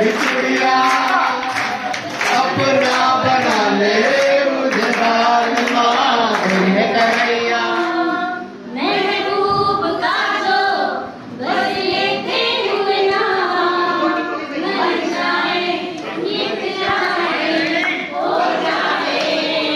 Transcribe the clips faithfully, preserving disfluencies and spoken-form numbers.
मेरी चुड़िया अपना बना ले मुझे बालमा है कन्हैया। महबूब का जो बस लेते हुए ना मर जाए मिट जाए हो जाए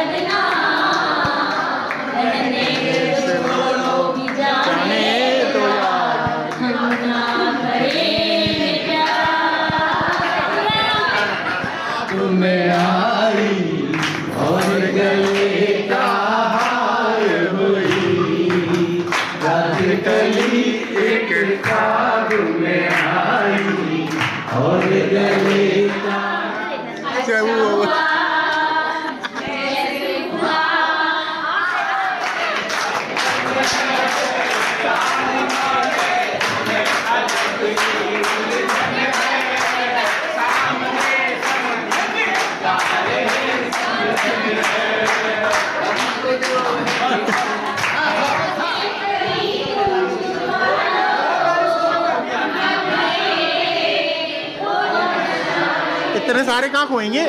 बदनाम रहने दो भी जाने दो हम ना करें प्यार। तुम्हें आई और गले का हार हुई रात कली एक ख्वाब में आई और गले का क्या हुआ? इतने सारे कहाँ खोएंगे?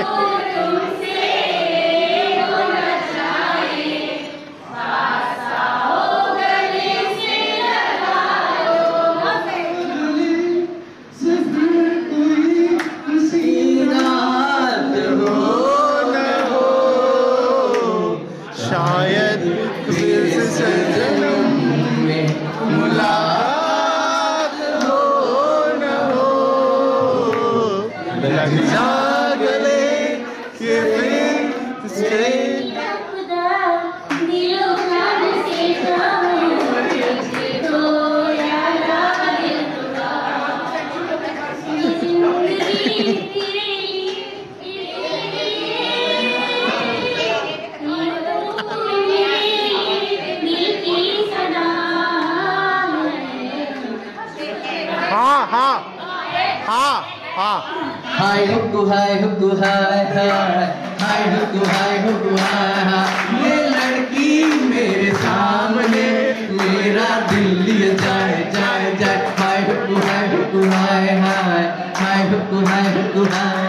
शायद फिर से सजनों में मुलाकात हो न हो लग जा गले कि फिर से हाँ हाँ हाँ हाँ हाय हुक्कू हाय हुक्कू हाय हाय हाय हुक्कू हाय हुक्कू हाय हाय ये लड़की मेरे सामने मेरा दिल लिए जाए जाए जाए हाय हुक्कू हाय हुक्कू हाय हाय हाय हुक्कू हाय हुक्कू हाय।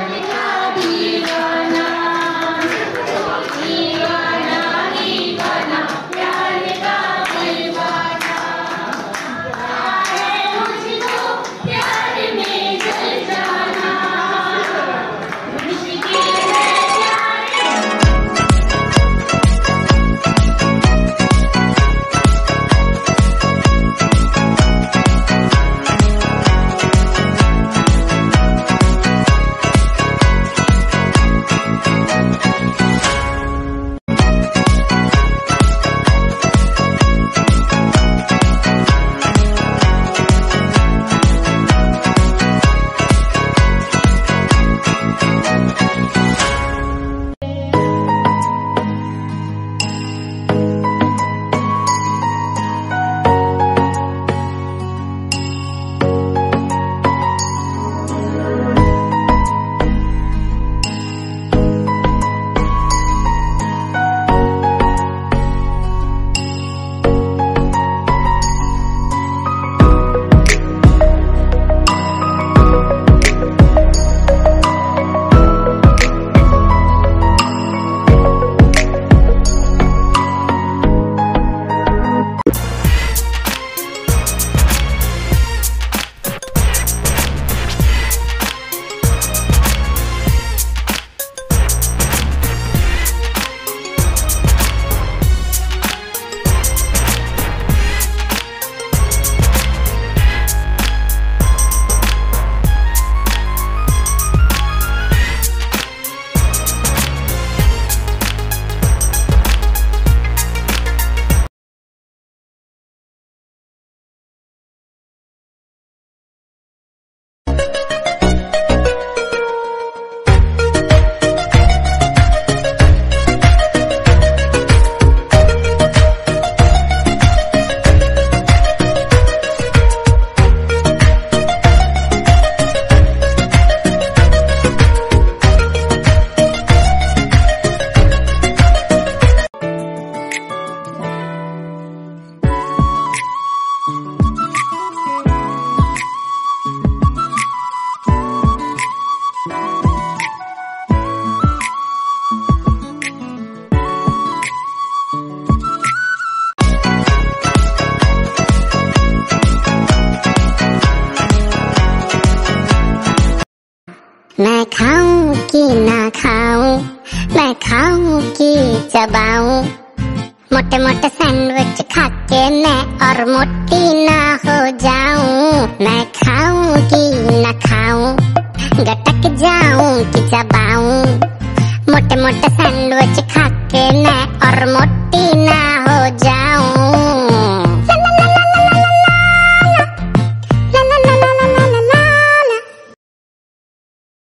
मैं खाऊं कि ना खाऊं, मैं खाऊं कि चबाऊं, मोटे मोटे सैंडविच खा के मैं और मोटी ना हो जाऊं। मैं खाऊं कि ना खाऊं, गटक जाऊं कि चबाऊं, मोटे मोटे सैंडविच खा के मैं और मोटी